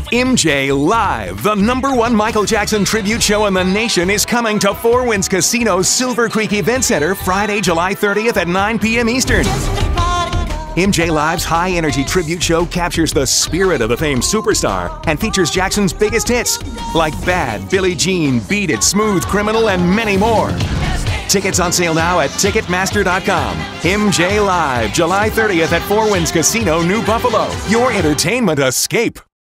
MJ Live, the #1 Michael Jackson tribute show in the nation, is coming to Four Winds Casino's Silver Creek Event Center Friday, July 30th at 9 p.m. Eastern. MJ Live's high-energy tribute show captures the spirit of the famed superstar and features Jackson's biggest hits like Bad, Billie Jean, Beat It, Smooth Criminal, and many more. Tickets on sale now at Ticketmaster.com. MJ Live, July 30th at Four Winds Casino, New Buffalo. Your entertainment escape.